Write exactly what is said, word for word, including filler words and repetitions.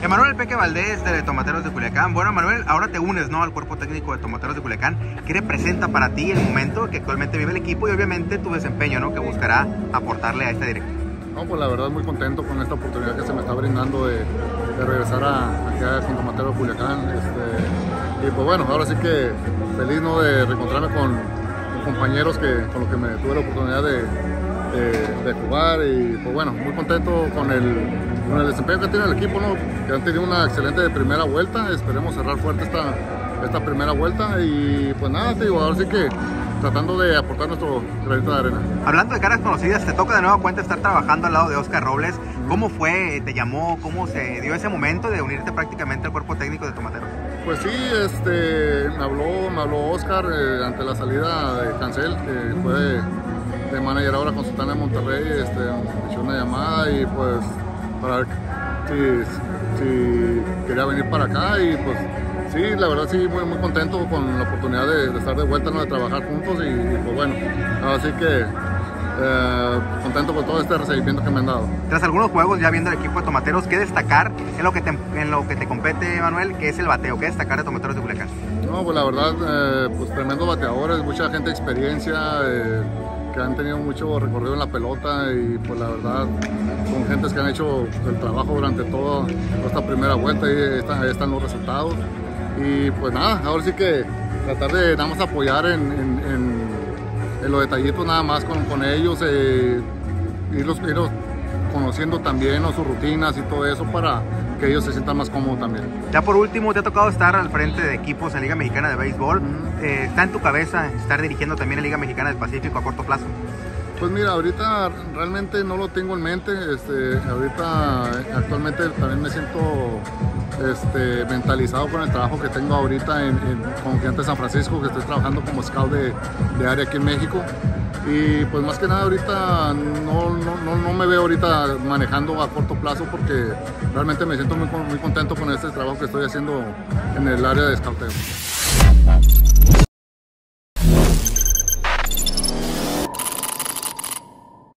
Emanuel Peque Valdés de Tomateros de Culiacán. Bueno, Emanuel, ahora te unes, ¿no?, al cuerpo técnico de Tomateros de Culiacán. ¿Qué representa para ti el momento que actualmente vive el equipo y obviamente tu desempeño, ¿no?, que buscará aportarle a esta directiva? No, pues la verdad muy contento con esta oportunidad que se me está brindando de, de regresar a, acá con Tomateros de Culiacán. Este, y pues bueno, ahora sí que feliz, ¿no?, de reencontrarme con, con compañeros que, con los que me tuve la oportunidad de, de, de jugar. Y pues bueno, muy contento con el, con el desempeño que tiene el equipo, ¿no?, que han tenido una excelente primera vuelta. Esperemos cerrar fuerte esta, esta primera vuelta. Y pues nada, te digo, ahora sí que tratando de aportar nuestro granito de arena. Hablando de caras conocidas, te toca de nueva cuenta estar trabajando al lado de Óscar Robles. ¿Cómo fue? ¿Te llamó? ¿Cómo se dio ese momento de unirte prácticamente al cuerpo técnico de Tomateros? Pues sí, este, me habló, me habló Óscar eh, ante la salida de Cancel, que fue de, de manager ahora con Sultana de Monterrey. Este, me echó una llamada y pues para ver si, si quería venir para acá. Y pues sí, la verdad sí, muy, muy contento con la oportunidad de, de estar de vuelta, ¿no?, de trabajar juntos. Y, y pues bueno, así que eh, contento con todo este recibimiento que me han dado. Tras algunos juegos ya viendo el equipo de Tomateros, ¿qué destacar en lo que te, en lo que te compete, Manuel, que es el bateo? ¿Qué destacar de Tomateros de Culiacán? No, pues la verdad, eh, pues tremendos bateadores, mucha gente de experiencia, eh, que han tenido mucho recorrido en la pelota. Y pues la verdad son gentes que han hecho el trabajo durante toda esta primera vuelta y ahí están, ahí están los resultados. Y pues nada, ahora sí que tratar de nada más apoyar en, en, en, en los detallitos nada más con, con ellos, eh, irlos, irlos conociendo también, ¿no?, sus rutinas y todo eso para que ellos se sientan más cómodos también. Ya por último, te ha tocado estar al frente de equipos en Liga Mexicana de Béisbol. Uh-huh. eh, ¿Está en tu cabeza estar dirigiendo también la Liga Mexicana del Pacífico a corto plazo? Pues mira, ahorita realmente no lo tengo en mente. Este, ahorita actualmente también me siento este, mentalizado con el trabajo que tengo ahorita en, en, con Gigantes San Francisco, que estoy trabajando como scout de, de área aquí en México. Y pues más que nada ahorita no, no, no, no me veo ahorita manejando a corto plazo, porque realmente me siento muy, muy contento con este trabajo que estoy haciendo en el área de scouteo.